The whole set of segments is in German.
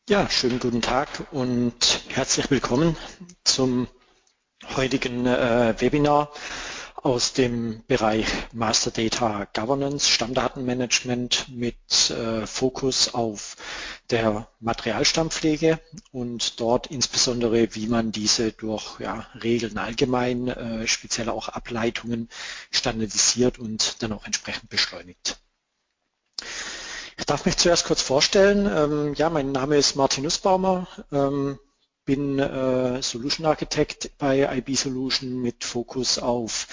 Ja, schönen guten Tag und herzlich willkommen zum heutigen Webinar aus dem Bereich Master Data Governance, Stammdatenmanagement mit Fokus auf der Materialstammpflege und dort insbesondere, wie man diese durch Regeln allgemein, speziell auch Ableitungen standardisiert und dann auch entsprechend beschleunigt. Ich darf mich zuerst kurz vorstellen. Mein Name ist Martin Nussbaumer, bin Solution Architect bei IB Solution mit Fokus auf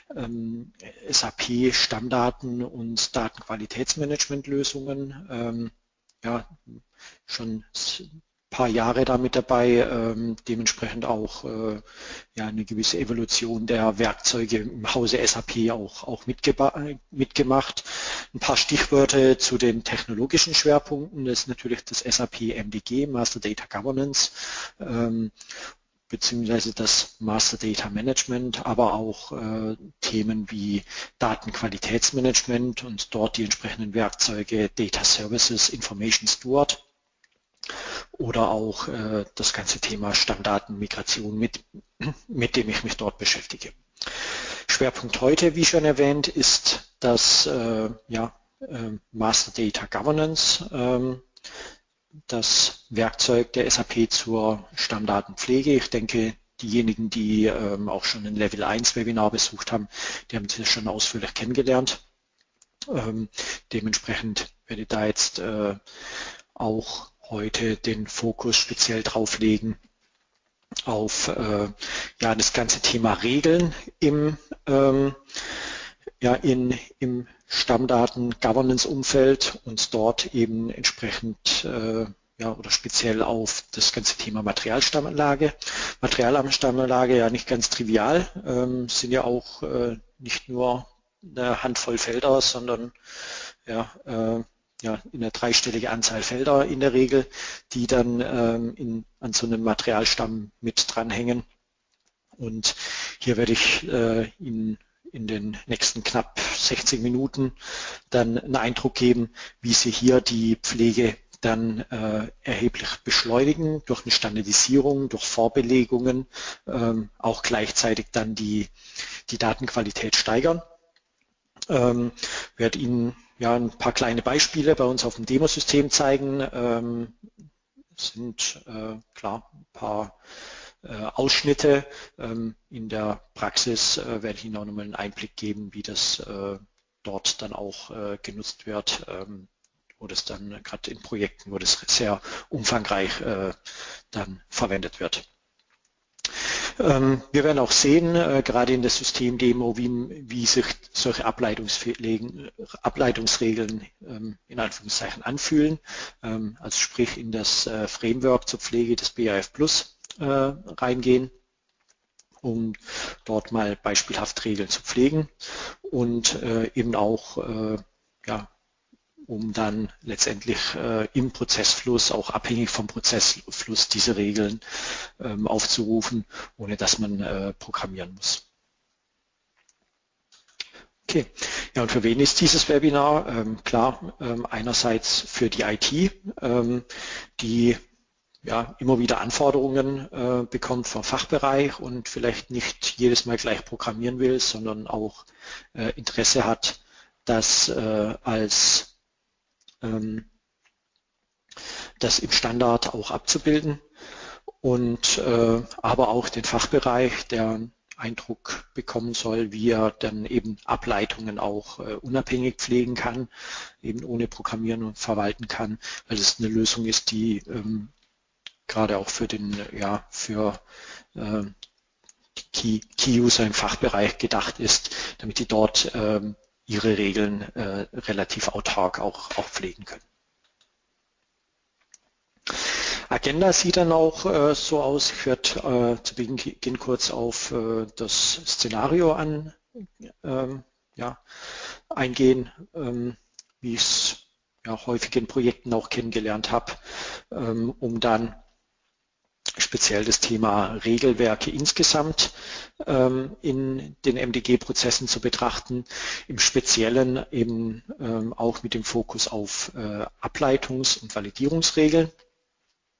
SAP, Stammdaten und Datenqualitätsmanagementlösungen. Schon ein paar Jahre da mit dabei, dementsprechend auch eine gewisse Evolution der Werkzeuge im Hause SAP auch mitgemacht. Ein paar Stichworte zu den technologischen Schwerpunkten. Das ist natürlich das SAP MDG, Master Data Governance, beziehungsweise das Master Data Management, aber auch Themen wie Datenqualitätsmanagement und dort die entsprechenden Werkzeuge Data Services, Information Steward oder auch das ganze Thema Stammdatenmigration, mit dem ich mich dort beschäftige. Schwerpunkt heute, wie schon erwähnt, ist das Master Data Governance, das Werkzeug der SAP zur Stammdatenpflege. Ich denke, diejenigen, die auch schon ein Level 1 Webinar besucht haben, die haben das schon ausführlich kennengelernt. Dementsprechend werde ich da jetzt auch heute den Fokus speziell drauf legen auf das ganze Thema Regeln im Stammdaten-Governance-Umfeld und dort eben entsprechend oder speziell auf das ganze Thema Materialstammanlage. Materialstammanlage ja nicht ganz trivial, sind ja auch nicht nur eine Handvoll Felder, sondern in eine dreistellige Anzahl Felder in der Regel, die dann an so einem Materialstamm mit dranhängen. Und hier werde ich Ihnen in den nächsten knapp 60 Minuten dann einen Eindruck geben, wie Sie hier die Pflege dann erheblich beschleunigen durch eine Standardisierung, durch Vorbelegungen, auch gleichzeitig dann die Datenqualität steigern. Werde Ihnen ein paar kleine Beispiele bei uns auf dem Demosystem zeigen. Sind klar ein paar Ausschnitte. In der Praxis werde ich Ihnen auch nochmal einen Einblick geben, wie das dort dann auch genutzt wird, wo das dann gerade in Projekten, wo das sehr umfangreich dann verwendet wird. Wir werden auch sehen, gerade in der Systemdemo, wie sich solche Ableitungsregeln in Anführungszeichen anfühlen, also sprich in das Framework zur Pflege des BAF Plus reingehen, um dort mal beispielhaft Regeln zu pflegen und eben auch um dann letztendlich im Prozessfluss, auch abhängig vom Prozessfluss, diese Regeln aufzurufen, ohne dass man programmieren muss. Okay, ja, und für wen ist dieses Webinar? Klar, einerseits für die IT, die immer wieder Anforderungen bekommt vom Fachbereich und vielleicht nicht jedes Mal gleich programmieren will, sondern auch Interesse hat, das das im Standard auch abzubilden und aber auch den Fachbereich, der Eindruck bekommen soll, wie er dann eben Ableitungen auch unabhängig pflegen kann, eben ohne Programmieren und verwalten kann, weil es eine Lösung ist, die gerade auch für den Key-User im Fachbereich gedacht ist, damit die dort ihre Regeln relativ autark auch pflegen können. Agenda sieht dann auch so aus. Ich werde zu Beginn kurz auf das Szenario eingehen, wie ich es häufig in Projekten auch kennengelernt habe, um dann speziell das Thema Regelwerke insgesamt in den MDG-Prozessen zu betrachten, im Speziellen eben auch mit dem Fokus auf Ableitungs- und Validierungsregeln.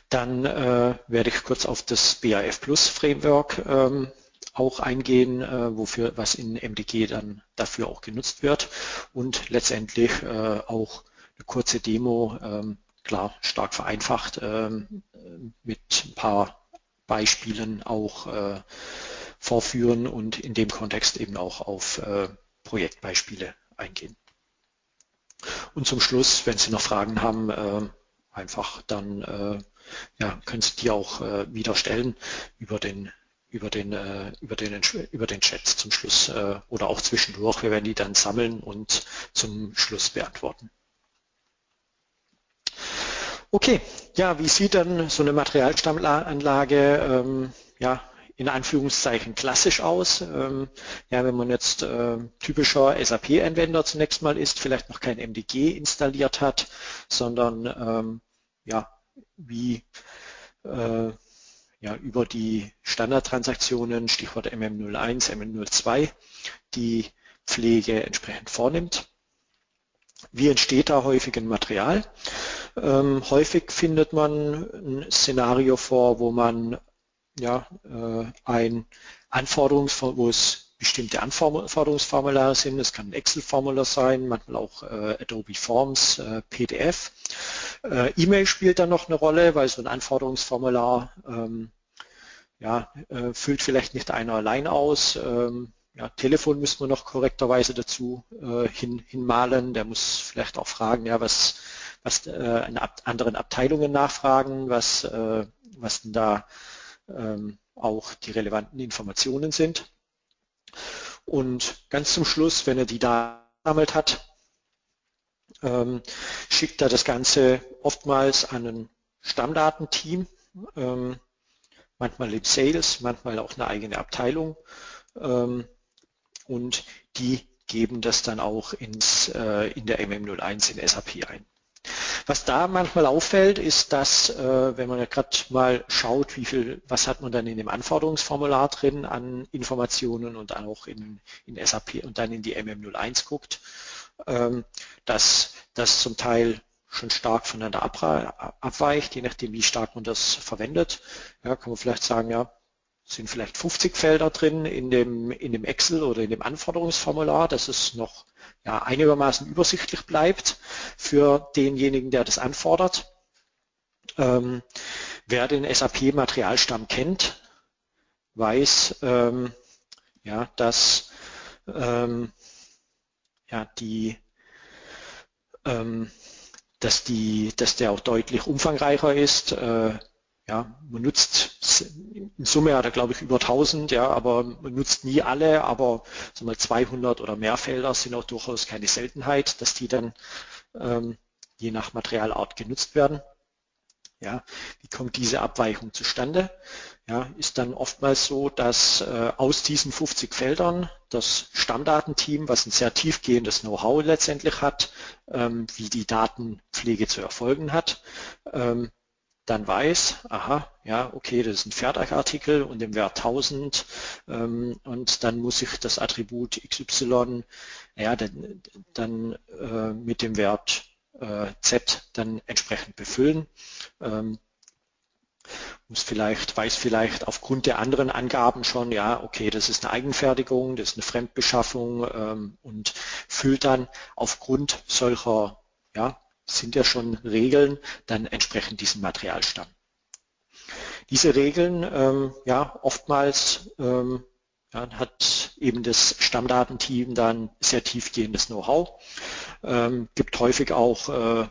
Dann werde ich kurz auf das BAF Plus Framework auch eingehen, was in MDG dann dafür auch genutzt wird, und letztendlich auch eine kurze Demo, klar stark vereinfacht, mit ein paar Beispielen auch vorführen und in dem Kontext eben auch auf Projektbeispiele eingehen. Und zum Schluss, wenn Sie noch Fragen haben, einfach dann können Sie die auch wieder stellen über den Chat zum Schluss oder auch zwischendurch. Wir werden die dann sammeln und zum Schluss beantworten. Okay, ja, wie sieht dann so eine Materialstammanlage in Anführungszeichen klassisch aus? Wenn man jetzt typischer SAP-Anwender zunächst mal ist, vielleicht noch kein MDG installiert hat, sondern über die Standardtransaktionen, Stichwort MM01, MM02, die Pflege entsprechend vornimmt. Wie entsteht da häufig ein Material? Häufig findet man ein Szenario vor, wo man wo es bestimmte Anforderungsformulare sind. Es kann ein Excel-Formular sein, manchmal auch Adobe Forms, PDF. E-Mail spielt dann noch eine Rolle, weil so ein Anforderungsformular füllt vielleicht nicht einer allein aus. Telefon müssen wir noch korrekterweise dazu hinmalen. Der muss vielleicht auch fragen, was in anderen Abteilungen nachfragen, was denn da auch die relevanten Informationen sind. Und ganz zum Schluss, wenn er die Daten gesammelt hat, schickt er das Ganze oftmals an ein Stammdatenteam, manchmal im Sales, manchmal auch eine eigene Abteilung, und die geben das dann auch in der MM01 in SAP ein. Was da manchmal auffällt, ist, dass, wenn man ja gerade mal schaut, was hat man dann in dem Anforderungsformular drin an Informationen und dann auch in SAP und dann in die MM01 guckt, dass das zum Teil schon stark voneinander abweicht, je nachdem, wie stark man das verwendet. Ja, kann man vielleicht sagen, sind vielleicht 50 Felder drin in dem Excel oder in dem Anforderungsformular, dass es noch einigermaßen übersichtlich bleibt für denjenigen, der das anfordert. Wer den SAP Materialstamm kennt, weiß, dass der auch deutlich umfangreicher ist. Man nutzt, in Summe hat er glaube ich über 1000, aber man nutzt nie alle, aber 200 oder mehr Felder sind auch durchaus keine Seltenheit, dass die dann je nach Materialart genutzt werden. Ja, wie kommt diese Abweichung zustande? Ja, ist dann oftmals so, dass aus diesen 50 Feldern das Stammdatenteam, was ein sehr tiefgehendes Know-how letztendlich hat, wie die Datenpflege zu erfolgen hat, dann weiß, okay, das ist ein Fertigartikel und im Wert 1000 und dann muss ich das Attribut XY dann mit dem Wert Z dann entsprechend befüllen. Weiß vielleicht aufgrund der anderen Angaben schon, okay, das ist eine Eigenfertigung, das ist eine Fremdbeschaffung und füllt dann aufgrund solcher, sind ja schon Regeln, dann entsprechend diesen Materialstamm. Diese Regeln, oftmals hat eben das Stammdatenteam dann sehr tiefgehendes Know-how, gibt häufig auch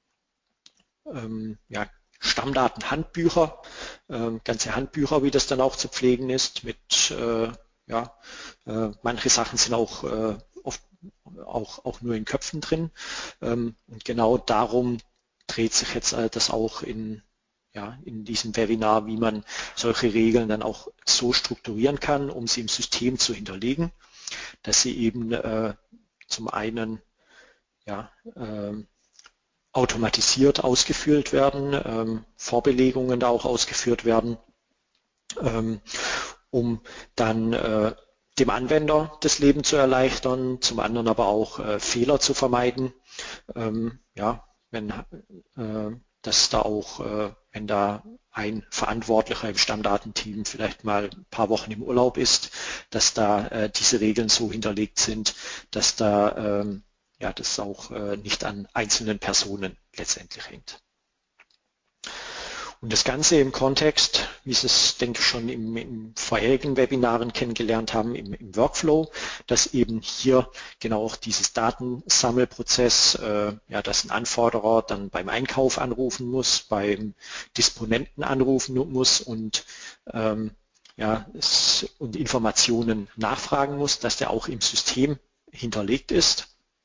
Stammdatenhandbücher, ganze Handbücher, wie das dann auch zu pflegen ist, mit manche Sachen sind auch oft auch nur in Köpfen drin, und genau darum dreht sich jetzt das auch in diesem Webinar, wie man solche Regeln dann auch so strukturieren kann, um sie im System zu hinterlegen, dass sie eben zum einen automatisiert ausgeführt werden, Vorbelegungen da auch ausgeführt werden, um dann dem Anwender das Leben zu erleichtern, zum anderen aber auch Fehler zu vermeiden. Wenn dass da auch, wenn da ein Verantwortlicher im Stammdatenteam vielleicht mal ein paar Wochen im Urlaub ist, dass da diese Regeln so hinterlegt sind, dass da ja, das auch nicht an einzelnen Personen letztendlich hängt. Und das Ganze im Kontext, wie Sie es, denke ich, schon im vorherigen Webinaren kennengelernt haben, im Workflow, dass eben hier genau auch dieses Datensammelprozess, ja, dass ein Anforderer dann beim Einkauf anrufen muss, beim Disponenten anrufen muss und ja, und Informationen nachfragen muss, dass der auch im System hinterlegt ist,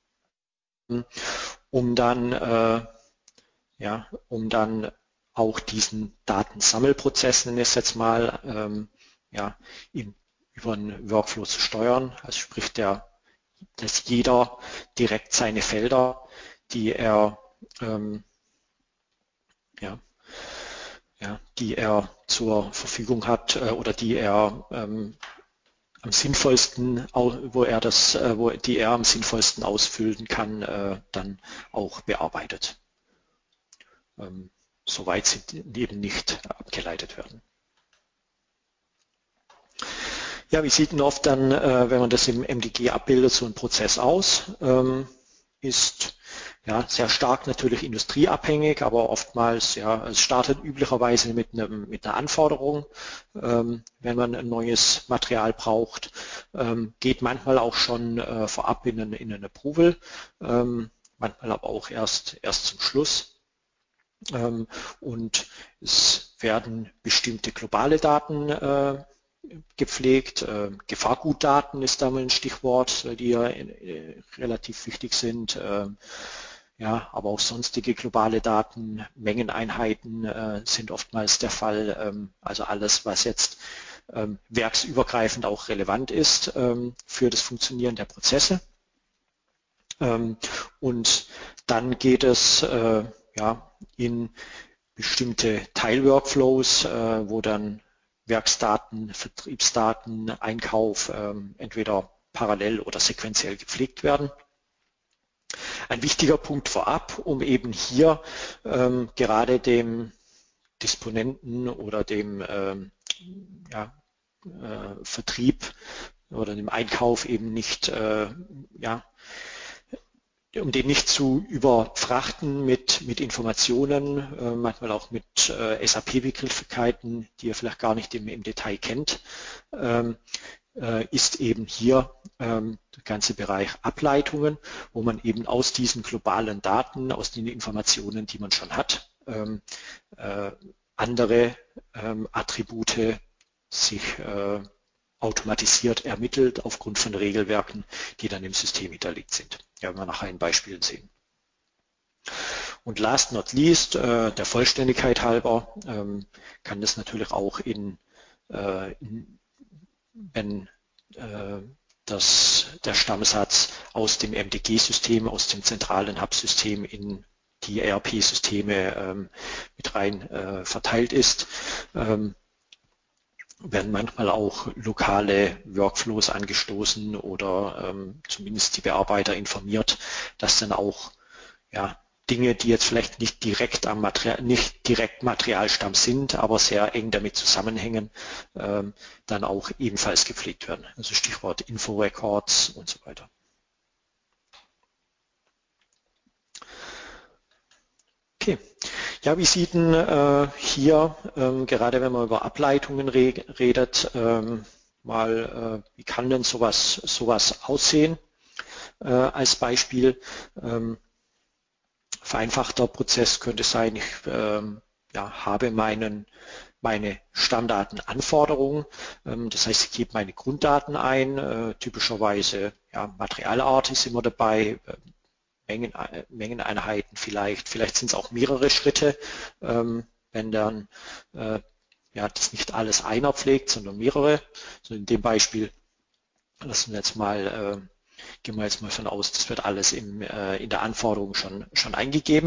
um dann auch diesen Datensammelprozess, nenne ich es jetzt mal, ja, über einen Workflow zu steuern. Also sprich, dass jeder direkt seine Felder, die er die er zur Verfügung hat oder die er am sinnvollsten, die er am sinnvollsten ausfüllen kann, dann auch bearbeitet. Soweit sie eben nicht abgeleitet werden. Ja, wie sieht denn oft dann, wenn man das im MDG abbildet, so ein Prozess aus? Ist ja sehr stark natürlich industrieabhängig, aber oftmals, ja, es startet üblicherweise mit einer Anforderung, wenn man ein neues Material braucht, geht manchmal auch schon vorab in eine Approval, manchmal aber auch erst zum Schluss. Und es werden bestimmte globale Daten gepflegt. Gefahrgutdaten ist da mal ein Stichwort, die ja relativ wichtig sind. Ja, aber auch sonstige globale Daten, Mengeneinheiten sind oftmals der Fall. Also alles, was jetzt werksübergreifend auch relevant ist für das Funktionieren der Prozesse. Und dann geht es ja, in bestimmte Teilworkflows, wo dann Werksdaten, Vertriebsdaten, Einkauf entweder parallel oder sequenziell gepflegt werden. Ein wichtiger Punkt vorab, um eben hier gerade dem Disponenten oder dem Vertrieb oder dem Einkauf eben nicht um den nicht zu überfrachten mit Informationen, manchmal auch mit SAP-Begrifflichkeiten, die ihr vielleicht gar nicht im Detail kennt, ist eben hier der ganze Bereich Ableitungen, wo man eben aus diesen globalen Daten, aus den Informationen, die man schon hat, andere Attribute sich automatisiert ermittelt aufgrund von Regelwerken, die dann im System hinterlegt sind. Ja, werden wir nachher in Beispielen sehen. Und last not least, der Vollständigkeit halber, kann das natürlich auch wenn der Stammsatz aus dem MDG-System, aus dem zentralen Hub-System in die ERP-Systeme mit rein verteilt ist, werden manchmal auch lokale Workflows angestoßen oder zumindest die Bearbeiter informiert, dass dann auch Dinge, die jetzt vielleicht nicht direkt Materialstamm sind, aber sehr eng damit zusammenhängen, dann auch ebenfalls gepflegt werden. Also Stichwort Info-Records und so weiter. Okay. Ja, wie sieht denn hier, gerade wenn man über Ableitungen redet, wie kann denn sowas aussehen als Beispiel? Vereinfachter Prozess könnte sein, ich habe meine Stammdatenanforderungen, das heißt, ich gebe meine Grunddaten ein, typischerweise Materialart ist immer dabei, Mengeneinheiten vielleicht sind es auch mehrere Schritte, wenn dann das nicht alles einer pflegt, sondern mehrere. So in dem Beispiel gehen wir jetzt mal von aus, das wird alles in der Anforderung schon eingegeben.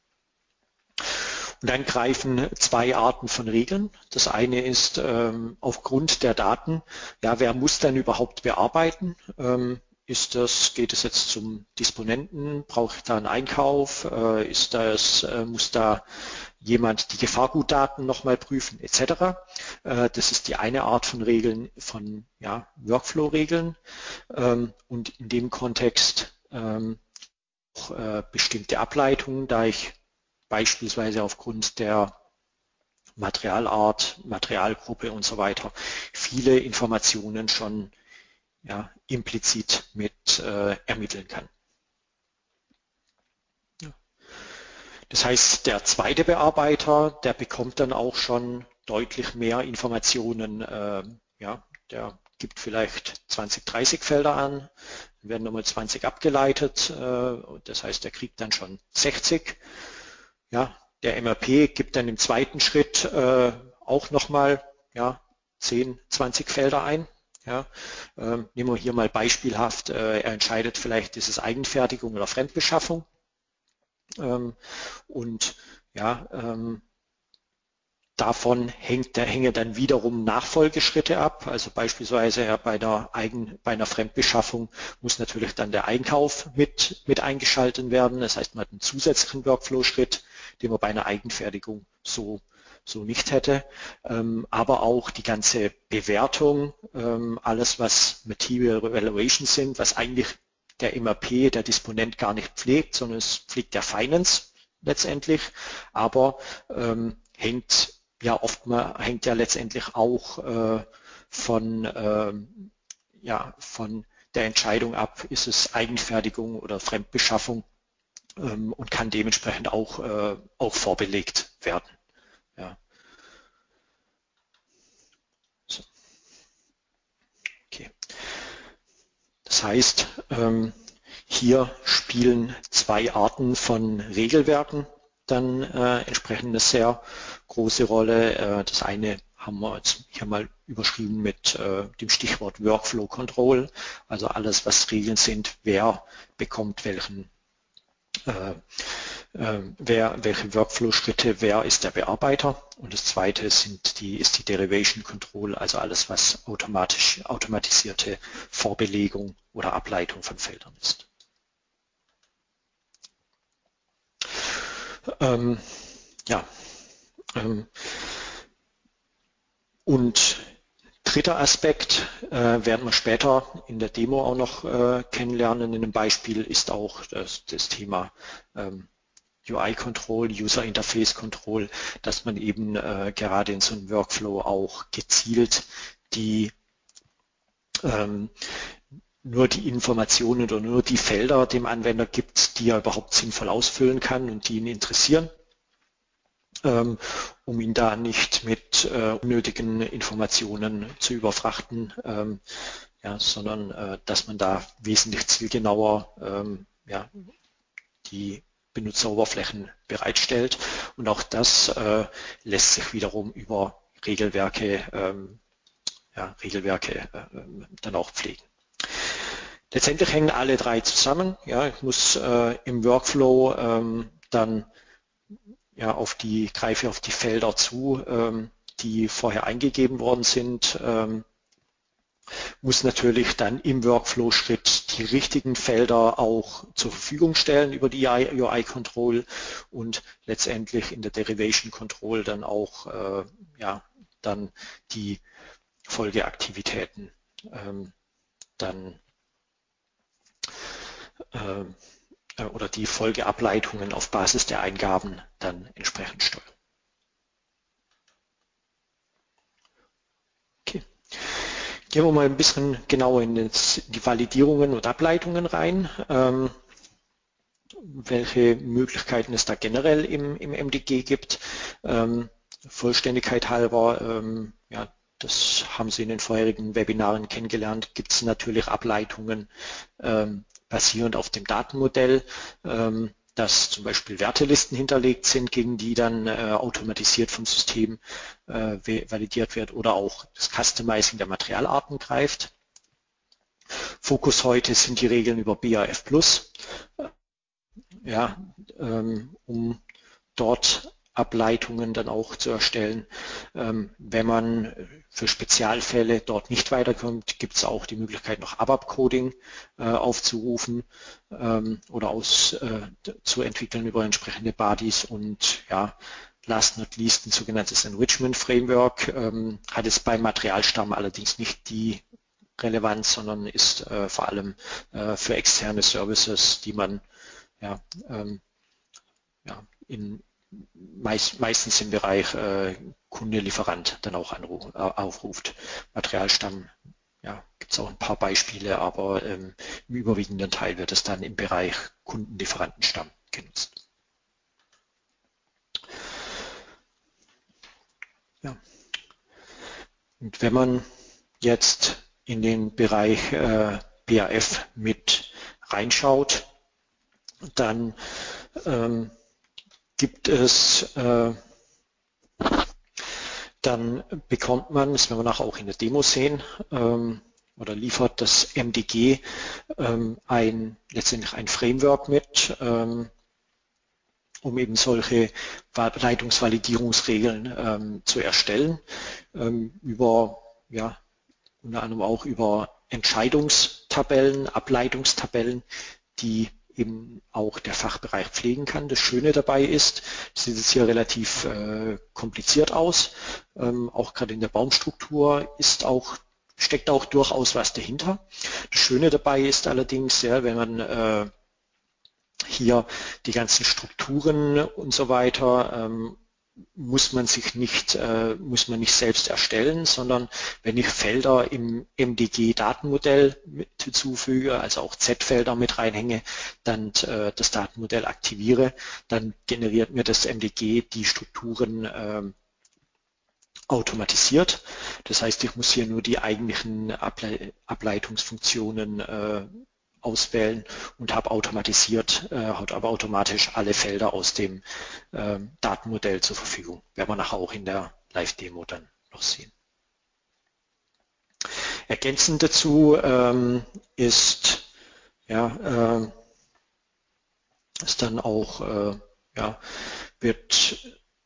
Und dann greifen zwei Arten von Regeln. Das eine ist aufgrund der Daten, wer muss dann überhaupt bearbeiten? geht es jetzt zum Disponenten? Brauche ich da einen Einkauf? Muss da jemand die Gefahrgutdaten nochmal prüfen, etc.? Das ist die eine Art von Regeln, von Workflow-Regeln. Und in dem Kontext auch bestimmte Ableitungen, da ich beispielsweise aufgrund der Materialart, Materialgruppe und so weiter viele Informationen schon implizit mit ermitteln kann. Das heißt, der zweite Bearbeiter, der bekommt dann auch schon deutlich mehr Informationen. Der gibt vielleicht 20, 30 Felder an, dann werden nochmal 20 abgeleitet. Das heißt, der kriegt dann schon 60. Ja, der MRP gibt dann im zweiten Schritt auch nochmal 10, 20 Felder ein. Ja, nehmen wir hier mal beispielhaft, er entscheidet vielleicht, ist es Eigenfertigung oder Fremdbeschaffung. Davon hängen dann wiederum Nachfolgeschritte ab. Also beispielsweise bei einer Fremdbeschaffung muss natürlich dann der Einkauf mit eingeschaltet werden. Das heißt, man hat einen zusätzlichen Workflow-Schritt, den man bei einer Eigenfertigung so nicht hätte, aber auch die ganze Bewertung, alles was Material Evaluation sind, was eigentlich der MRP, der Disponent gar nicht pflegt, sondern es pflegt der Finance letztendlich, aber hängt ja letztendlich auch von der Entscheidung ab, ist es Eigenfertigung oder Fremdbeschaffung, und kann dementsprechend auch vorbelegt werden. Ja. So. Okay. Das heißt, hier spielen zwei Arten von Regelwerken dann entsprechend eine sehr große Rolle. Das eine haben wir jetzt hier mal überschrieben mit dem Stichwort Workflow Control, also alles, was Regeln sind, wer bekommt welche Workflow-Schritte, wer ist der Bearbeiter, und das zweite ist die Derivation Control, also alles, was automatisierte Vorbelegung oder Ableitung von Feldern ist. Und dritter Aspekt werden wir später in der Demo auch noch kennenlernen. In einem Beispiel ist auch das Thema UI Control, User Interface Control, dass man eben gerade in so einem Workflow auch gezielt nur die Informationen oder nur die Felder dem Anwender gibt, die er überhaupt sinnvoll ausfüllen kann und die ihn interessieren, um ihn da nicht mit unnötigen Informationen zu überfrachten, sondern dass man da wesentlich zielgenauer die Benutzeroberflächen bereitstellt, und auch das lässt sich wiederum über Regelwerke dann auch pflegen. Letztendlich hängen alle drei zusammen. Ja, ich muss im Workflow dann greife auf die Felder zu, die vorher eingegeben worden sind, muss natürlich dann im Workflow-Schritt die richtigen Felder auch zur Verfügung stellen über die UI Control und letztendlich in der Derivation Control dann auch dann die Folgeaktivitäten oder die Folgeableitungen auf Basis der Eingaben dann entsprechend steuern. Okay. Gehen wir mal ein bisschen genauer in die Validierungen und Ableitungen rein. Welche Möglichkeiten es da generell im MDG gibt. Vollständigkeit halber, das haben Sie in den vorherigen Webinaren kennengelernt, gibt es natürlich Ableitungen basierend auf dem Datenmodell, dass zum Beispiel Wertelisten hinterlegt sind, gegen die dann automatisiert vom System validiert wird, oder auch das Customizing der Materialarten greift. Fokus heute sind die Regeln über BAF+, um dort Ableitungen dann auch zu erstellen. Wenn man für Spezialfälle dort nicht weiterkommt, gibt es auch die Möglichkeit, noch ABAP-Coding aufzurufen oder zu entwickeln über entsprechende Buddies. Und ja, last not least ein sogenanntes Enrichment Framework, hat es beim Materialstamm allerdings nicht die Relevanz, sondern ist vor allem für externe Services, die man ja, meistens im Bereich Kunde-Lieferant dann auch aufruft. Materialstamm, ja, gibt es auch ein paar Beispiele, aber im überwiegenden Teil wird es dann im Bereich Kunden-Lieferantenstamm genutzt. Ja. Und wenn man jetzt in den Bereich BAF mit reinschaut, dann dann bekommt man, das werden wir nachher auch in der Demo sehen, oder liefert das MDG letztendlich ein Framework mit, um eben solche Leitungsvalidierungsregeln zu erstellen, unter anderem auch über Entscheidungstabellen, Ableitungstabellen, die eben auch der Fachbereich pflegen kann. Das Schöne dabei ist, das sieht jetzt hier relativ kompliziert aus, auch gerade in der Baumstruktur steckt auch durchaus was dahinter. Das Schöne dabei ist allerdings, ja, wenn man hier die ganzen Strukturen und so weiter muss man nicht selbst erstellen, sondern wenn ich Felder im MDG-Datenmodell mit hinzufüge, also auch Z-Felder mit reinhänge, dann das Datenmodell aktiviere, dann generiert mir das MDG die Strukturen automatisiert. Das heißt, ich muss hier nur die eigentlichen Ableitungsfunktionen auswählen und habe automatisch alle Felder aus dem Datenmodell zur Verfügung. Werden wir nachher auch in der Live-Demo dann noch sehen. Ergänzend dazu ist dann auch wird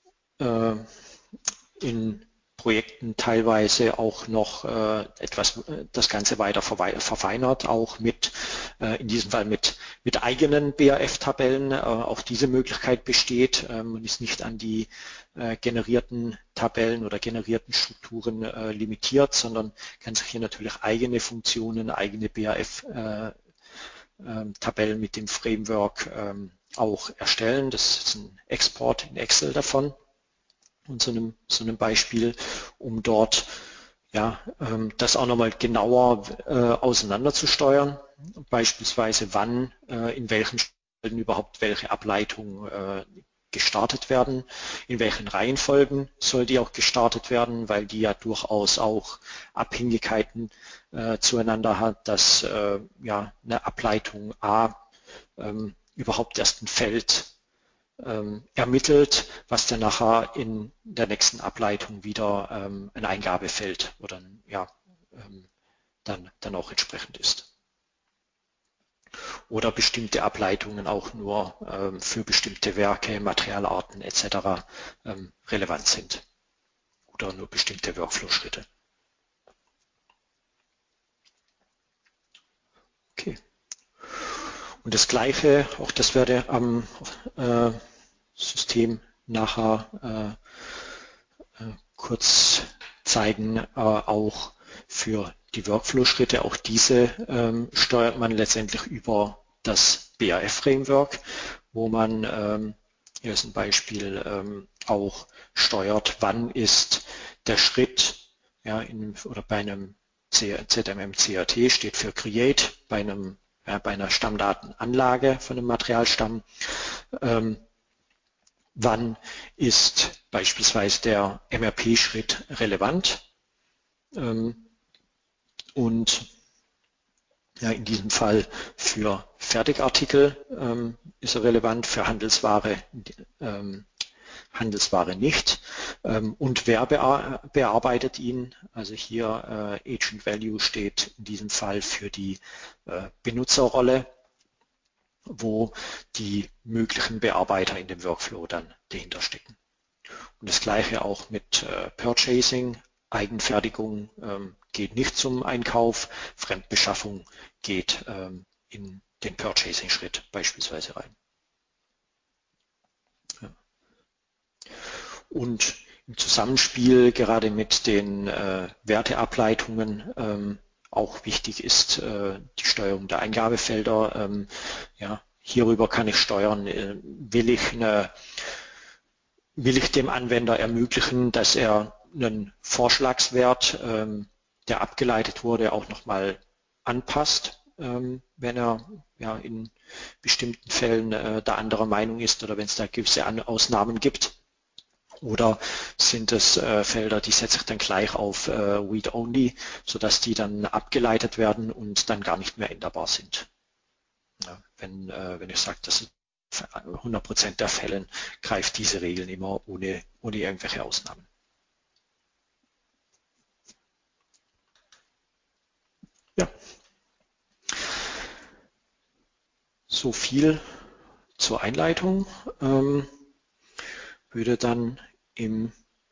in Projekten teilweise auch noch das Ganze weiter verfeinert, auch in diesem Fall mit eigenen BAF-Tabellen. Auch diese Möglichkeit besteht. Man ist nicht an die generierten Tabellen oder generierten Strukturen limitiert, sondern kann sich hier natürlich eigene Funktionen, eigene BAF-Tabellen mit dem Framework auch erstellen. Das ist ein Export in Excel davon. Und so einem Beispiel, um dort das auch nochmal genauer auseinanderzusteuern, beispielsweise wann in welchen Stellen überhaupt welche Ableitungen gestartet werden, in welchen Reihenfolgen soll die auch gestartet werden, weil die ja durchaus auch Abhängigkeiten zueinander hat, dass eine Ableitung A überhaupt erst ein Feld ermittelt, was dann nachher in der nächsten Ableitung wieder ein Eingabefeld oder dann auch entsprechend ist. Oder bestimmte Ableitungen auch nur für bestimmte Werke, Materialarten etc. Relevant sind oder nur bestimmte Workflow-Schritte. Okay. Und das Gleiche, auch das werde am System nachher kurz zeigen, auch für die Workflow-Schritte. Auch diese steuert man letztendlich über das BAF-Framework, wo man, hier ist ein Beispiel, auch steuert, wann ist der Schritt, oder bei einem ZMM-CAT steht für Create, bei einer Stammdatenanlage von einem Materialstamm. Wann ist beispielsweise der MRP-Schritt relevant? Und in diesem Fall für Fertigartikel ist er relevant, für Handelsware nicht. Und wer bearbeitet ihn? Also hier Agent Value steht in diesem Fall für die Benutzerrolle, wo die möglichen Bearbeiter in dem Workflow dann dahinter stecken. Und das gleiche auch mit Purchasing. Eigenfertigung geht nicht zum Einkauf, Fremdbeschaffung geht in den Purchasing-Schritt beispielsweise rein. Ja. Und im Zusammenspiel gerade mit den Werteableitungen auch wichtig ist die Steuerung der Eingabefelder. Ja, hierüber kann ich steuern, will ich dem Anwender ermöglichen, dass er einen Vorschlagswert, der abgeleitet wurde, auch nochmal anpasst, wenn er ja in bestimmten Fällen der anderer Meinung ist oder wenn es da gewisse Ausnahmen gibt. Oder sind es Felder, die setze ich dann gleich auf Read-Only, sodass die dann abgeleitet werden und dann gar nicht mehr änderbar sind. Ja, wenn ich sage, dass 100% der Fällen greift diese Regeln immer ohne irgendwelche Ausnahmen. Ja. So viel zur Einleitung. Würde dann im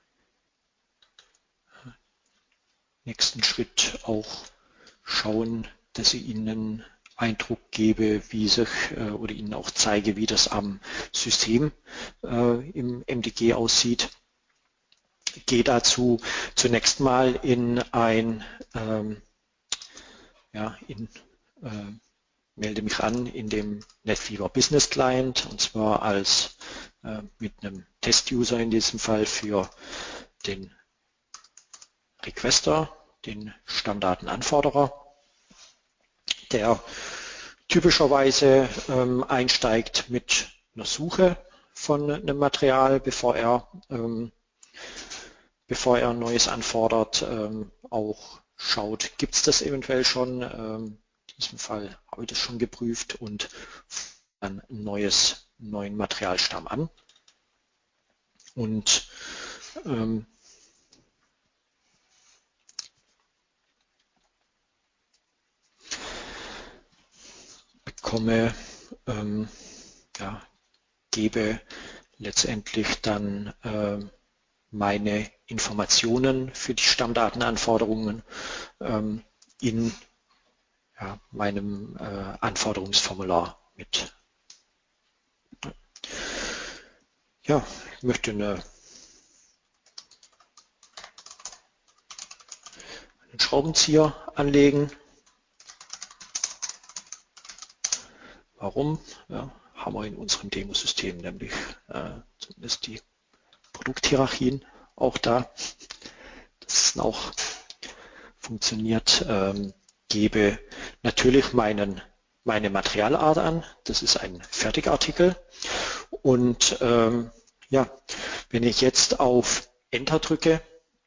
nächsten Schritt auch schauen, dass ich Ihnen Eindruck gebe, wie sich oder Ihnen auch zeige, wie das am System im MDG aussieht. Ich gehe dazu zunächst mal in ein melde mich an in dem NetWeaver Business Client und zwar als mit einem Test-User in diesem Fall für den Requester, den Stammdatenanforderer, der typischerweise einsteigt mit einer Suche von einem Material, bevor er ein neues anfordert, auch schaut, gibt es das eventuell schon. In diesem Fall habe ich das schon geprüft und dann einen neuen Materialstamm an. Und gebe letztendlich dann meine Informationen für die Stammdatenanforderungen in meinem Anforderungsformular mit. Ja, ich möchte einen Schraubenzieher anlegen. Warum? Ja, haben wir in unserem Demosystem nämlich zumindest die Produkthierarchien auch da. Das ist auch funktioniert. Gebe natürlich meine Materialart an. Das ist ein Fertigartikel. Und wenn ich jetzt auf Enter drücke,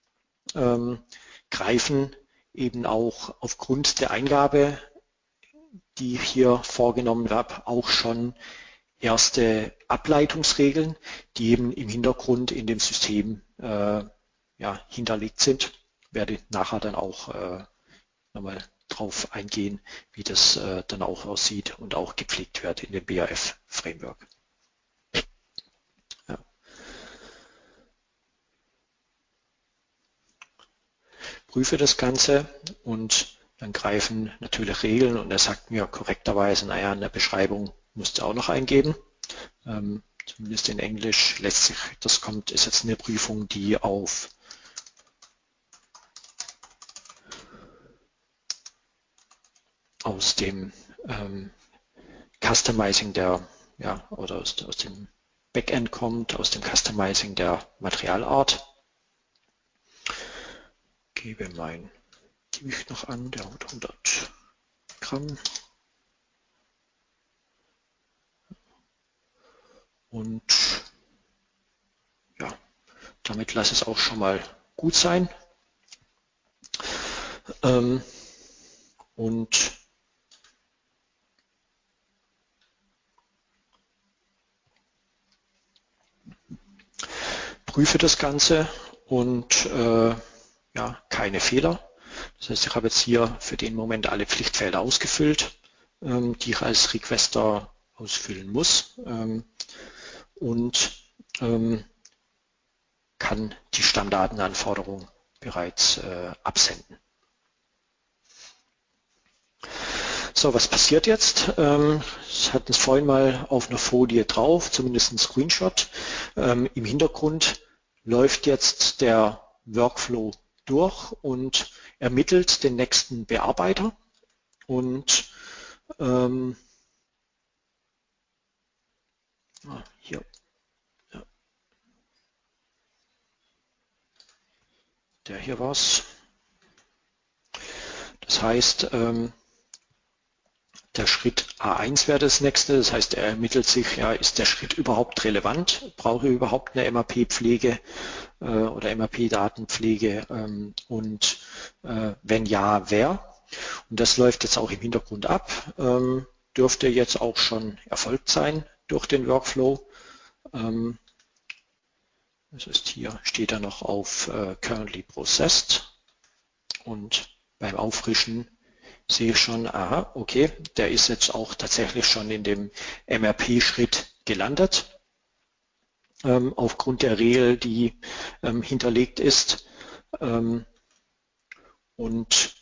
greifen eben auch aufgrund der Eingabe, die ich hier vorgenommen habe, auch schon erste Ableitungsregeln, die eben im Hintergrund in dem System hinterlegt sind. Ich werde nachher dann auch nochmal drauf eingehen, wie das dann auch aussieht und auch gepflegt wird in dem BAF-Framework. Ja. Prüfe das Ganze und dann greifen natürlich Regeln und er sagt mir korrekterweise, naja, in der Beschreibung musst du auch noch eingeben. Zumindest in Englisch lässt sich, ist jetzt eine Prüfung, die aus dem Customizing oder aus dem Backend kommt, aus dem Customizing der Materialart. Gebe mein Gewicht noch an, der 100 Gramm. Und ja, damit lasse es auch schon mal gut sein. Und prüfe das Ganze und keine Fehler. Das heißt, ich habe jetzt hier für den Moment alle Pflichtfelder ausgefüllt, die ich als Requester ausfüllen muss. Und kann die Stammdatenanforderung bereits absenden. So, was passiert jetzt? Ich hatte es vorhin mal auf einer Folie drauf, zumindest ein Screenshot. Im Hintergrund läuft jetzt der Workflow durch und ermittelt den nächsten Bearbeiter. Und hier, ja, der hier war es. Das heißt, der Schritt A1 wäre das nächste, das heißt, er ermittelt sich, ja, ist der Schritt überhaupt relevant? Brauche ich überhaupt eine MAP-Pflege oder MAP-Datenpflege? Und wenn ja, wer? Und das läuft jetzt auch im Hintergrund ab, dürfte jetzt auch schon erfolgt sein durch den Workflow. Das ist hier, steht er noch auf currently processed und beim Auffrischen sehe ich schon, aha, okay, der ist jetzt auch tatsächlich schon in dem MRP-Schritt gelandet, aufgrund der Regel, die hinterlegt ist. Und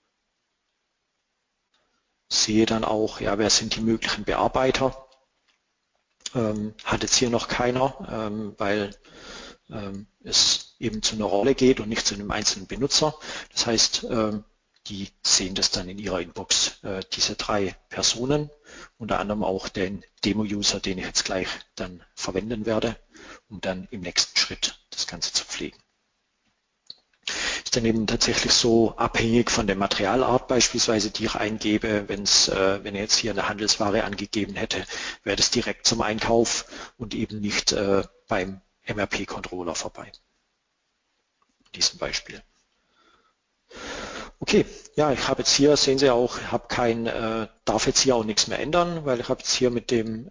sehe dann auch, ja, wer sind die möglichen Bearbeiter. Hat jetzt hier noch keiner, weil es eben zu einer Rolle geht und nicht zu einem einzelnen Benutzer. Das heißt, die sehen das dann in ihrer Inbox, diese 3 Personen, unter anderem auch den Demo-User, den ich jetzt gleich dann verwenden werde, um dann im nächsten Schritt das Ganze zu pflegen. Ist dann eben tatsächlich so abhängig von der Materialart beispielsweise, die ich eingebe. Wenn ich jetzt hier eine Handelsware angegeben hätte, wäre das direkt zum Einkauf und eben nicht beim MRP-Controller vorbei. In diesem Beispiel. Okay, ja, ich habe jetzt hier, sehen Sie auch, darf jetzt hier auch nichts mehr ändern, weil ich habe jetzt hier mit dem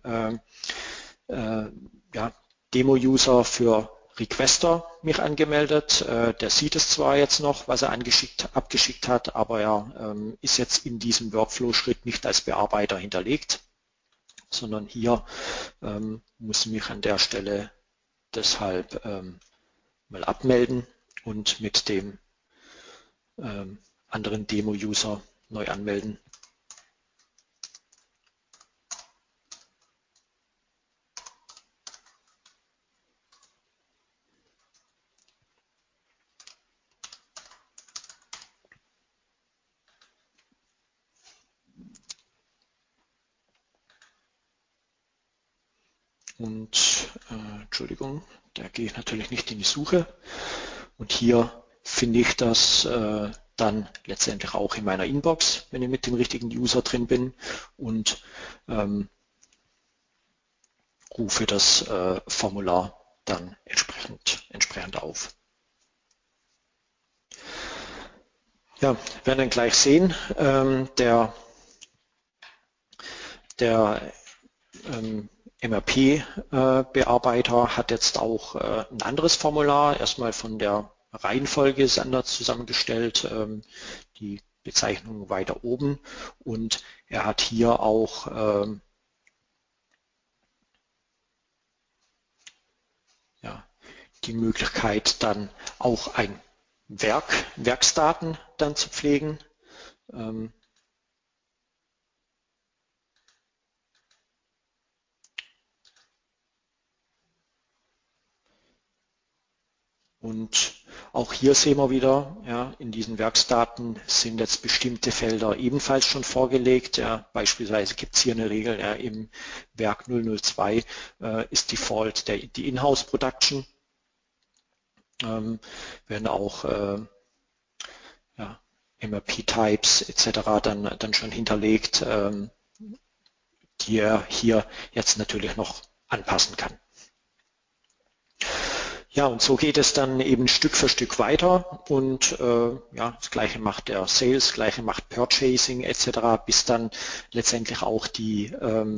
Demo-User für Requester mich angemeldet. Der sieht es zwar jetzt noch, was er abgeschickt hat, aber er ist jetzt in diesem Workflow-Schritt nicht als Bearbeiter hinterlegt, sondern hier muss ich mich an der Stelle deshalb mal abmelden und mit dem anderen Demo-User neu anmelden. Und Entschuldigung, da gehe ich natürlich nicht in die Suche. Und hier finde ich das dann letztendlich auch in meiner Inbox, wenn ich mit dem richtigen User drin bin, und rufe das Formular dann entsprechend auf. Ja, wir werden dann gleich sehen, der MRP-Bearbeiter hat jetzt auch ein anderes Formular, erstmal von der Reihenfolge ist anders zusammengestellt, die Bezeichnung weiter oben, und er hat hier auch die Möglichkeit, dann auch ein Werksdaten dann zu pflegen. Und auch hier sehen wir wieder, ja, in diesen Werksdaten sind jetzt bestimmte Felder ebenfalls schon vorgelegt. Ja, beispielsweise gibt es hier eine Regel, ja, im Werk 002 ist Default die Inhouse Production. Werden auch MRP-Types etc. dann schon hinterlegt, die er hier jetzt natürlich noch anpassen kann. Ja, und so geht es dann eben Stück für Stück weiter, und das Gleiche macht der Sales, das Gleiche macht Purchasing etc., bis dann letztendlich auch die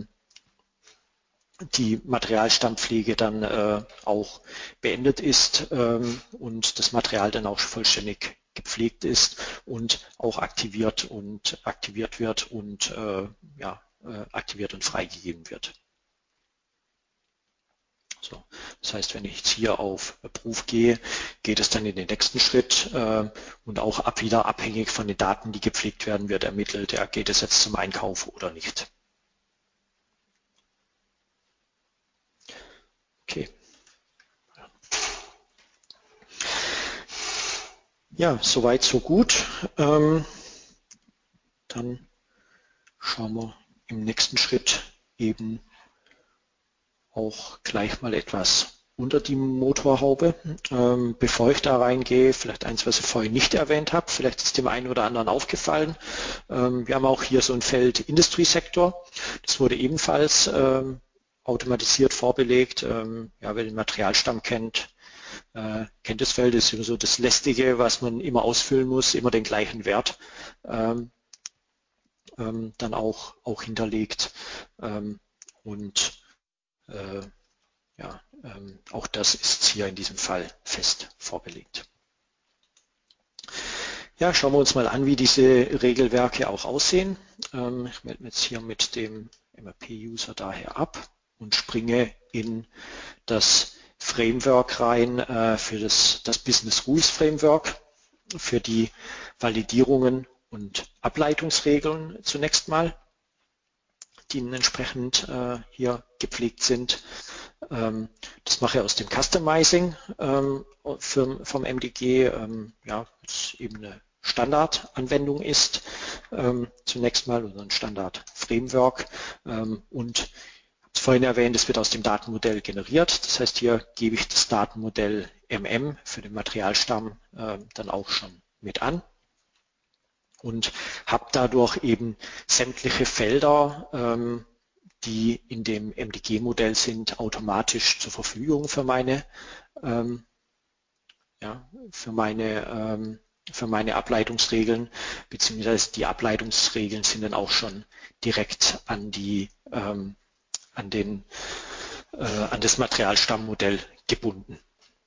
Materialstammpflege dann auch beendet ist und das Material dann auch vollständig gepflegt ist und auch aktiviert wird und aktiviert und freigegeben wird. So, das heißt, wenn ich jetzt hier auf Approve gehe, geht es dann in den nächsten Schritt und auch wieder abhängig von den Daten, die gepflegt werden, wird ermittelt, ja, geht es jetzt zum Einkauf oder nicht. Okay. Ja, soweit, so gut. Dann schauen wir im nächsten Schritt eben auch gleich mal etwas unter die Motorhaube. Bevor ich da reingehe, vielleicht eins, was ich vorhin nicht erwähnt habe, vielleicht ist dem einen oder anderen aufgefallen. Wir haben auch hier so ein Feld Industriesektor. Das wurde ebenfalls automatisiert vorbelegt. Ja, wer den Materialstamm kennt, kennt das Feld, das ist so das Lästige, was man immer ausfüllen muss, immer den gleichen Wert dann auch hinterlegt. Und ja, auch das ist hier in diesem Fall fest vorbelegt. Ja, schauen wir uns mal an, wie diese Regelwerke auch aussehen. Ich melde mich jetzt hier mit dem MRP-User daher ab und springe in das Framework rein für das Business Rules Framework für die Validierungen und Ableitungsregeln zunächst mal, die entsprechend hier gepflegt sind. Das mache ich aus dem Customizing vom MDG, ja, das eben eine Standardanwendung ist, zunächst mal, oder ein Standard-Framework. Und ich habe es vorhin erwähnt, es wird aus dem Datenmodell generiert. Das heißt, hier gebe ich das Datenmodell MM für den Materialstamm dann auch schon mit an und habe dadurch eben sämtliche Felder, die in dem MDG-Modell sind, automatisch zur Verfügung für meine, ja, für meine Ableitungsregeln, beziehungsweise die Ableitungsregeln sind dann auch schon direkt an das Materialstammmodell gebunden.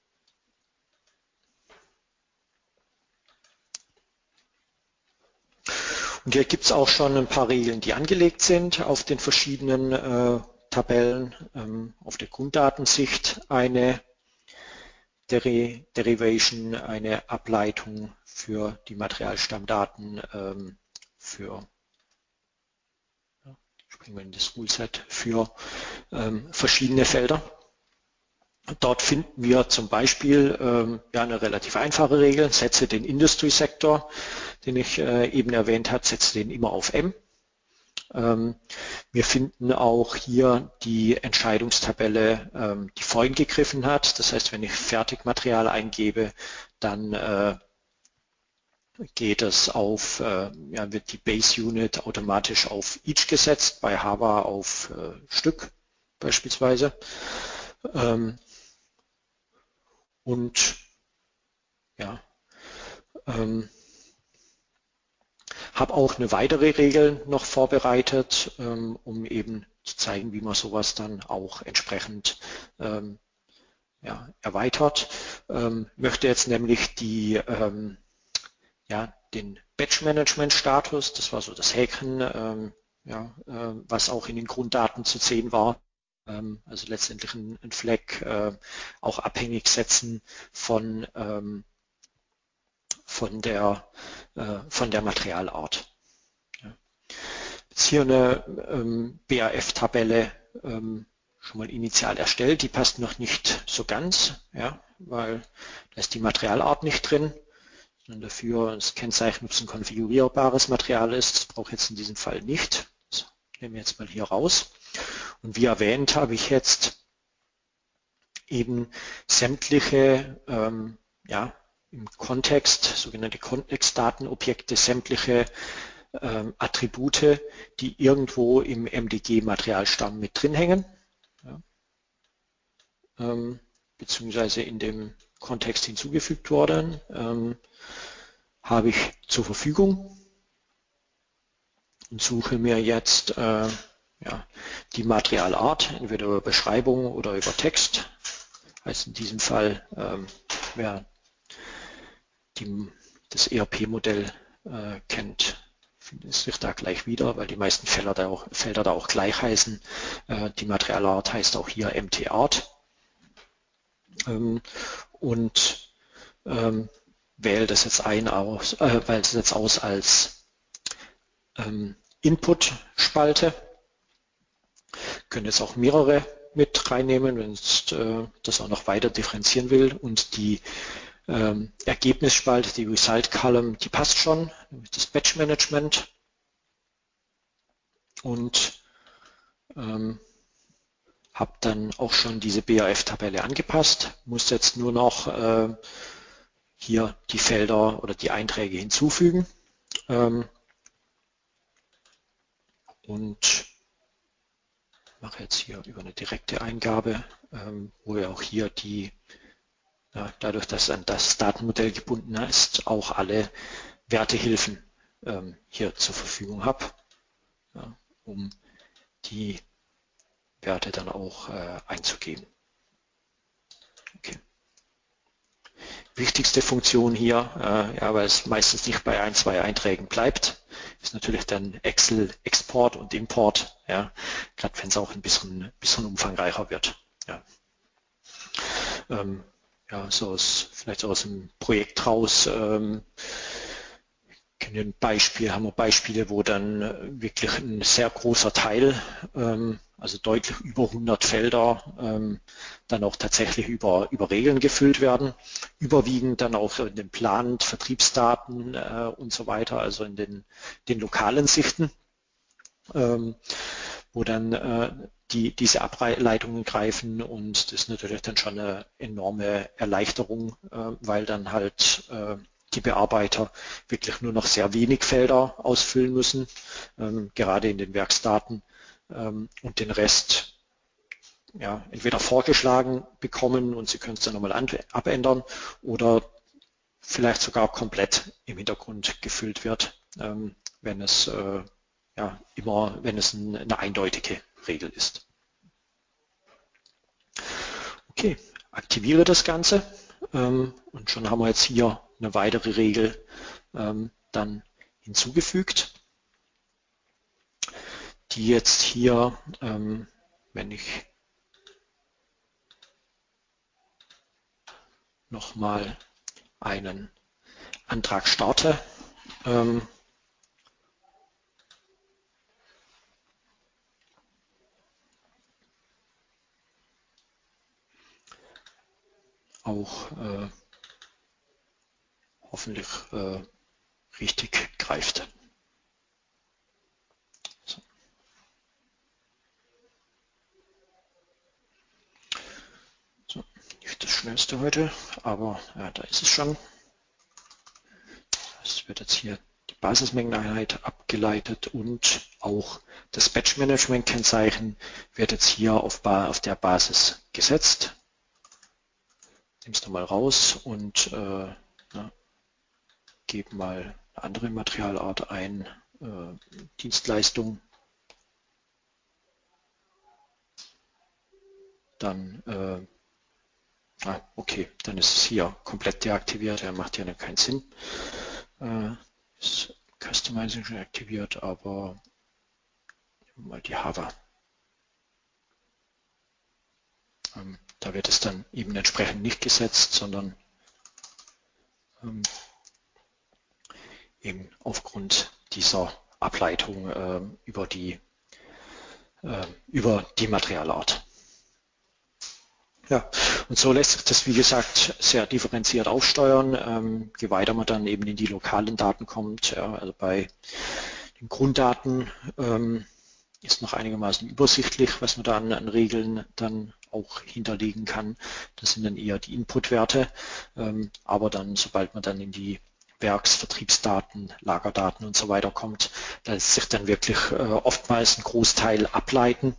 Und hier gibt es auch schon ein paar Regeln, die angelegt sind auf den verschiedenen Tabellen. Auf der Grunddatensicht eine Derivation, eine Ableitung für die Materialstammdaten springen wir in das Ruleset, für verschiedene Felder. Dort finden wir zum Beispiel ja, eine relativ einfache Regel, setze den Industry-Sektor, den ich eben erwähnt habe, setze den immer auf M. Wir finden auch hier die Entscheidungstabelle, die vorhin gegriffen hat. Das heißt, wenn ich Fertigmaterial eingebe, dann geht es auf, ja, wird die Base Unit automatisch auf each gesetzt, bei Java auf Stück beispielsweise. Und ja, habe auch eine weitere Regel noch vorbereitet, um eben zu zeigen, wie man sowas dann auch entsprechend ja, erweitert. Möchte jetzt nämlich ja, den Batch-Management-Status, das war so das Häkchen, ja, was auch in den Grunddaten zu sehen war, also letztendlich ein Flag auch abhängig setzen von der Materialart. Ja. Jetzt hier eine BAF-Tabelle schon mal initial erstellt, die passt noch nicht so ganz, ja, weil da ist die Materialart nicht drin, sondern dafür das Kennzeichen, ob es ein konfigurierbares Material ist, das brauche ich jetzt in diesem Fall nicht. Das nehmen wir jetzt mal hier raus. Und wie erwähnt, habe ich jetzt eben sämtliche ja, im Kontext, sogenannte Kontextdatenobjekte, sämtliche Attribute, die irgendwo im MDG-Materialstamm mit drin hängen, ja, beziehungsweise in dem Kontext hinzugefügt wurden, habe ich zur Verfügung und suche mir jetzt ja, die Materialart, entweder über Beschreibung oder über Text. Heißt in diesem Fall, wer das ERP-Modell kennt, findet es sich da gleich wieder, weil die meisten Felder da auch gleich heißen. Die Materialart heißt auch hier MT-Art. und wähle das jetzt wähle es jetzt aus als Input-Spalte. Können jetzt auch mehrere mit reinnehmen, wenn ich das auch noch weiter differenzieren will. Und die Ergebnisspalte, die Result Column, die passt schon, das Batch Management. Und habe dann auch schon diese BAF-Tabelle angepasst, muss jetzt nur noch hier die Felder oder die Einträge hinzufügen und mache jetzt hier über eine direkte Eingabe, wo ja auch hier dadurch, dass an das Datenmodell gebunden ist, auch alle Wertehilfen hier zur Verfügung habe, um die Werte dann auch einzugeben. Okay. Wichtigste Funktion hier, weil es meistens nicht bei 1, 2 Einträgen bleibt, ist natürlich dann Excel-Export und Import, gerade wenn es auch ein bisschen umfangreicher wird. Vielleicht aus dem Projekt raus haben wir Beispiele, wo dann wirklich ein sehr großer Teil, also deutlich über 100 Felder, dann auch tatsächlich über Regeln gefüllt werden. Überwiegend dann auch in den Plan, Vertriebsdaten und so weiter, also in den lokalen Sichten, wo dann diese Ableitungen greifen, und das ist natürlich dann schon eine enorme Erleichterung, weil dann halt die Bearbeiter wirklich nur noch sehr wenig Felder ausfüllen müssen, gerade in den Werksdaten, und den Rest entweder vorgeschlagen bekommen und sie können es dann nochmal abändern oder vielleicht sogar komplett im Hintergrund gefüllt wird, wenn es eine eindeutige Regel ist. Okay, aktiviere das Ganze und schon haben wir jetzt hier eine weitere Regel dann hinzugefügt, die jetzt hier, wenn ich nochmal einen Antrag starte, auch hoffentlich richtig greift. So, nicht das Schnellste heute, aber da ist es schon. Es wird jetzt hier die Basismengeneinheit abgeleitet und auch das Batch-Management-Kennzeichen wird jetzt hier auf der Basis gesetzt. Nimm es nochmal raus und gebe mal eine andere Materialart ein, Dienstleistung. Dann, okay, dann ist es hier komplett deaktiviert, macht ja keinen Sinn. Ist Customizing schon aktiviert, aber mal die Hover. Da wird es dann eben entsprechend nicht gesetzt, sondern eben aufgrund dieser Ableitung über die Materialart. Ja, und so lässt sich das, wie gesagt, sehr differenziert aufsteuern, je weiter man dann eben in die lokalen Daten kommt. Also bei den Grunddaten ist noch einigermaßen übersichtlich, was man da an Regeln dann auch hinterlegen kann. Das sind dann eher die Inputwerte, aber dann, sobald man dann in die Vertriebsdaten, Lagerdaten und so weiter kommt, da lässt sich dann wirklich oftmals ein Großteil ableiten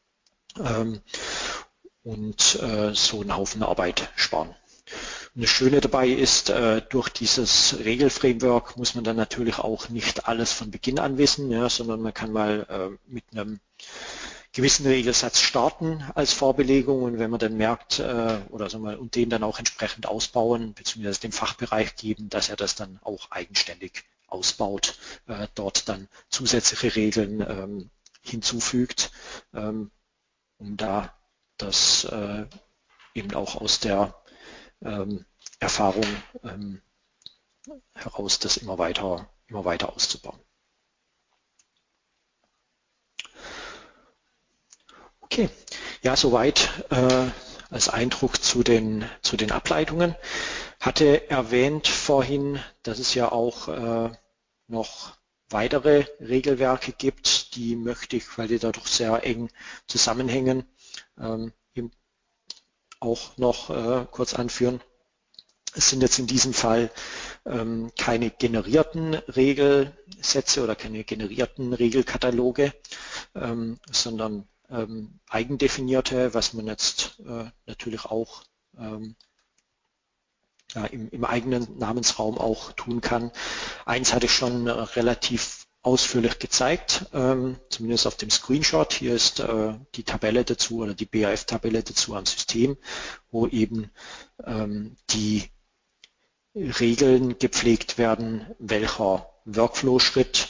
und so einen Haufen Arbeit sparen. Und das Schöne dabei ist, durch dieses Regelframework muss man dann natürlich auch nicht alles von Beginn an wissen, sondern man kann mal mit einem gewissen Regelsatz starten als Vorbelegung, und wenn man dann merkt und den dann auch entsprechend ausbauen bzw. dem Fachbereich geben, dass er das dann auch eigenständig ausbaut, dort dann zusätzliche Regeln hinzufügt, um da das eben auch aus der Erfahrung heraus, das immer weiter auszubauen. Okay, ja, soweit als Eindruck zu den Ableitungen. Hatte erwähnt vorhin, dass es ja auch noch weitere Regelwerke gibt, die möchte ich, weil die da doch sehr eng zusammenhängen, auch noch kurz anführen. Es sind jetzt in diesem Fall keine generierten Regelsätze oder keine generierten Regelkataloge, sondern eigendefinierte, was man jetzt natürlich auch im eigenen Namensraum auch tun kann. Eins hatte ich schon relativ ausführlich gezeigt, zumindest auf dem Screenshot. Hier ist die Tabelle dazu oder die BAF-Tabelle dazu am System, wo eben die Regeln gepflegt werden, welcher Workflow-Schritt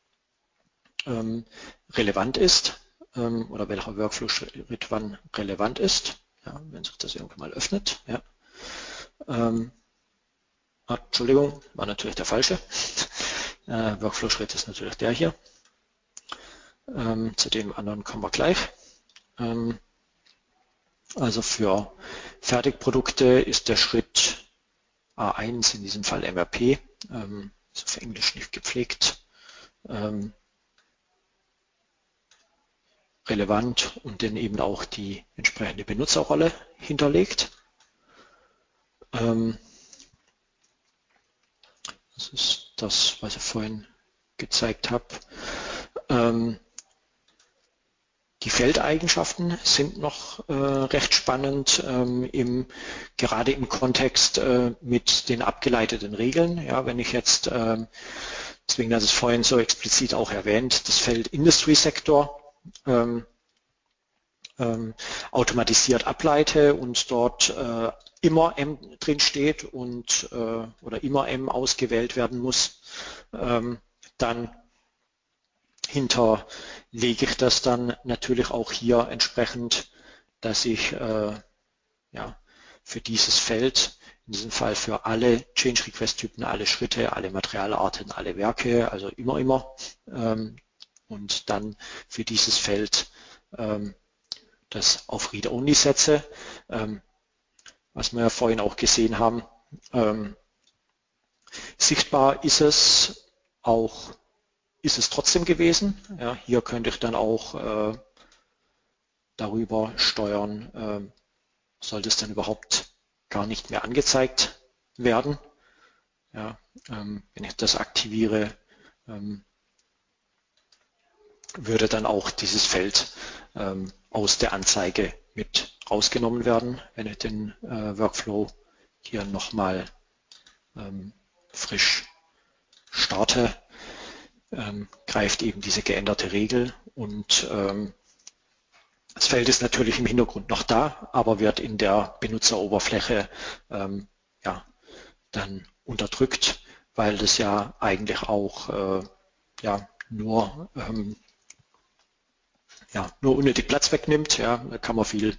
relevant ist oder welcher Workflow-Schritt wann relevant ist, ja, wenn sich das irgendwann mal öffnet. Ja. Entschuldigung, war natürlich der falsche. Workflow-Schritt ist natürlich der hier. Zu dem anderen kommen wir gleich. Also für Fertigprodukte ist der Schritt A1, in diesem Fall MRP, ist auf Englisch nicht gepflegt, relevant und dann eben auch die entsprechende Benutzerrolle hinterlegt. Das ist das, was ich vorhin gezeigt habe. Die Feldeigenschaften sind noch recht spannend, gerade im Kontext mit den abgeleiteten Regeln. Ja, wenn ich jetzt, deswegen hat es vorhin so explizit auch erwähnt, das Feld Industry Sector automatisiert ableite und dort immer M drin steht und oder immer M ausgewählt werden muss, dann hinterlege ich das dann natürlich auch hier entsprechend, dass ich ja, für dieses Feld, in diesem Fall für alle Change Request Typen, alle Schritte, alle Materialarten, alle Werke, also immer und dann für dieses Feld das auf Read-Only setze, was wir ja vorhin auch gesehen haben. Sichtbar ist es trotzdem gewesen. Ja, hier könnte ich dann auch darüber steuern, sollte es dann überhaupt gar nicht mehr angezeigt werden. Ja, wenn ich das aktiviere, würde dann auch dieses Feld aus der Anzeige mit rausgenommen werden. Wenn ich den Workflow hier nochmal frisch starte, greift eben diese geänderte Regel und das Feld ist natürlich im Hintergrund noch da, aber wird in der Benutzeroberfläche ja, dann unterdrückt, weil das ja eigentlich auch ja, nur unnötig Platz wegnimmt. Ja, da kann man viel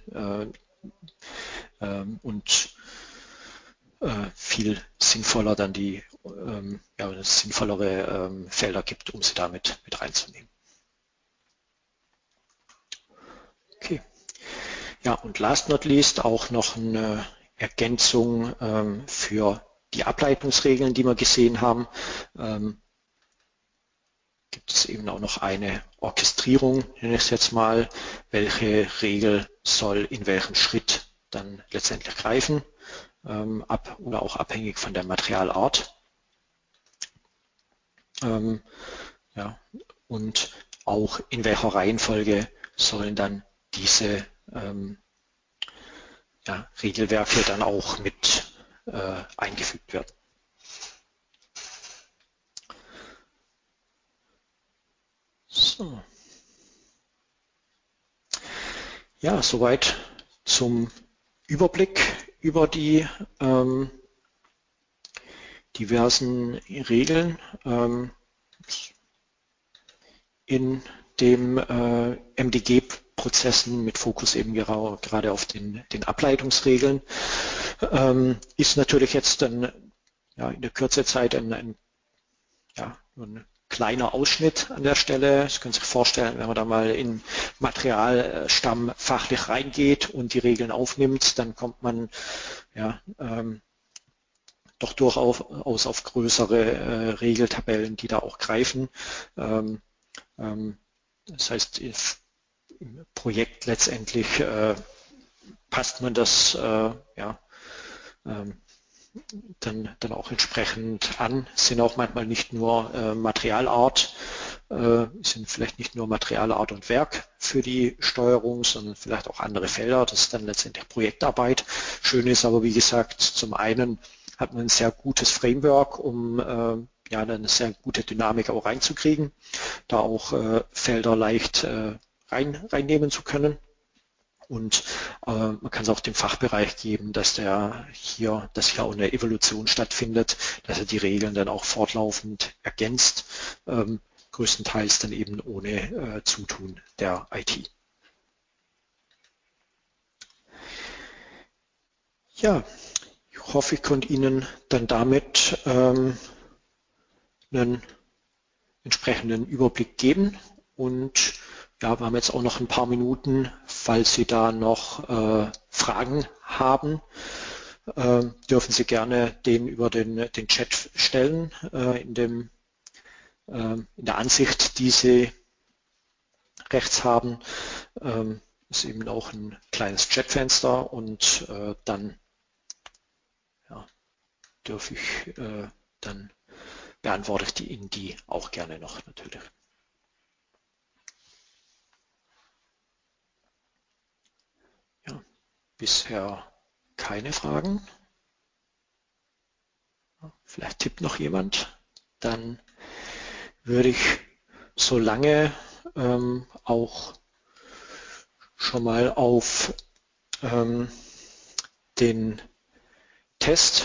und viel sinnvoller dann die sinnvollere Felder gibt, um sie damit mit reinzunehmen. Okay. Ja, und last not least auch noch eine Ergänzung für die Ableitungsregeln, die wir gesehen haben. Gibt es eben auch noch eine Orchestrierung, nenne ich es jetzt mal, welche Regel soll in welchem Schritt dann letztendlich greifen, oder auch abhängig von der Materialart. Ja, und auch in welcher Reihenfolge sollen dann diese Regelwerke dann auch mit eingefügt werden. So. Ja, soweit zum Überblick über die diversen Regeln in dem MDG Prozessen mit Fokus eben gerade auf den Ableitungsregeln. Ist natürlich jetzt dann ja, in der Kürze der Zeit ein kleiner Ausschnitt an der Stelle. Sie können sich vorstellen, wenn man da mal in Materialstamm fachlich reingeht und die Regeln aufnimmt, dann kommt man ja, doch durchaus auf größere Regeltabellen, die da auch greifen. Das heißt, im Projekt letztendlich passt man das dann auch entsprechend an. Es sind auch manchmal nicht nur Materialart, sind vielleicht nicht nur Materialart und Werk für die Steuerung, sondern vielleicht auch andere Felder. Das ist dann letztendlich Projektarbeit. Schön ist aber, wie gesagt, zum einen hat man ein sehr gutes Framework, um ja, eine sehr gute Dynamik auch reinzukriegen, da auch Felder leicht reinnehmen zu können. Und man kann es auch dem Fachbereich geben, dass hier auch eine Evolution stattfindet, dass er die Regeln dann auch fortlaufend ergänzt, größtenteils dann eben ohne Zutun der IT. Ja, ich hoffe, ich konnte Ihnen dann damit einen entsprechenden Überblick geben und ja, wir haben jetzt auch noch ein paar Minuten, falls Sie da noch Fragen haben, dürfen Sie gerne den über den Chat stellen, in der Ansicht, die Sie rechts haben, ist eben auch ein kleines Chatfenster und dann ja, dann beantworte ich Ihnen die auch gerne noch natürlich. Bisher keine Fragen. Vielleicht tippt noch jemand. Dann würde ich so lange auch schon mal auf den Test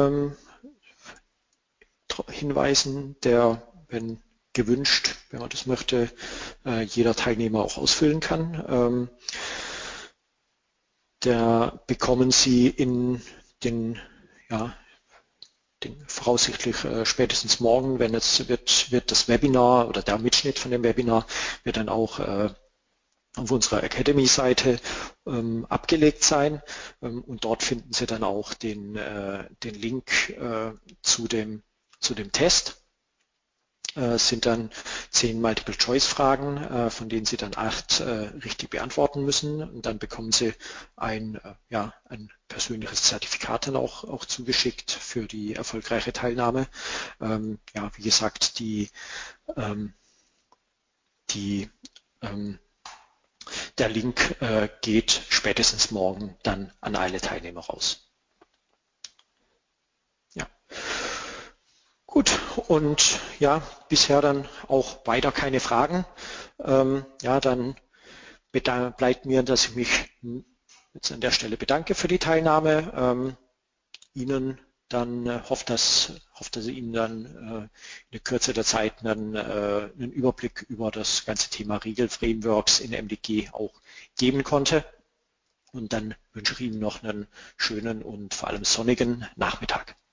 hinweisen, der, wenn gewünscht, wenn man das möchte, jeder Teilnehmer auch ausfüllen kann. Da bekommen Sie in den voraussichtlich spätestens morgen, wenn es wird das Webinar oder der Mitschnitt von dem Webinar wird dann auch auf unserer Academy-Seite abgelegt sein und dort finden Sie dann auch den Link zu dem Test. Sind dann 10 Multiple-Choice-Fragen, von denen Sie dann 8 richtig beantworten müssen. Und dann bekommen Sie ein persönliches Zertifikat dann auch zugeschickt für die erfolgreiche Teilnahme. Ja, wie gesagt, der Link geht spätestens morgen dann an alle Teilnehmer raus. Gut, und ja, bisher dann auch weiter keine Fragen. Ja, dann bleibt mir, dass ich mich jetzt an der Stelle bedanke für die Teilnahme. Ihnen dann hoffe, dass ich Ihnen dann in der Kürze der Zeit dann einen Überblick über das ganze Thema Regelframeworks in MDG auch geben konnte. Und dann wünsche ich Ihnen noch einen schönen und vor allem sonnigen Nachmittag.